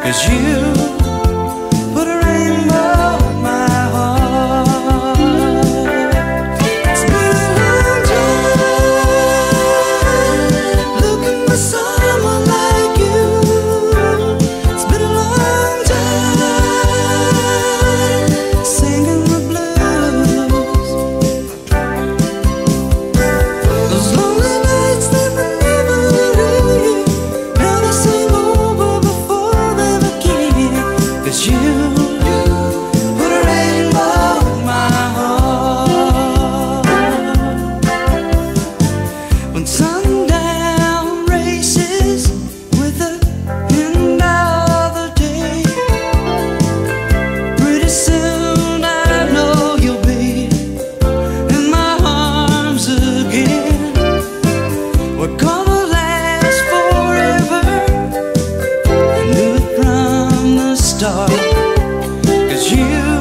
'cause you put a rainbow in my heart. It's been a long time looking for someone like you. It's been a long time singing the blues. Those lonely nights that were never real, now they seem over before they begin. 'Cause you put a rainbow in my heart. When sundown races with the end of the day, pretty soon I know you'll be in my arms again. We're gonna last forever, I knew it from the start. 'Cause you